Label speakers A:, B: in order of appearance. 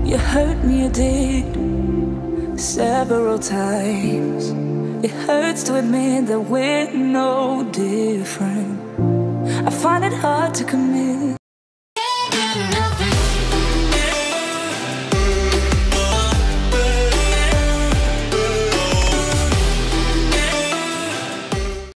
A: You hurt me, you did, several times. It hurts to admit that we're no different. I find it hard to commit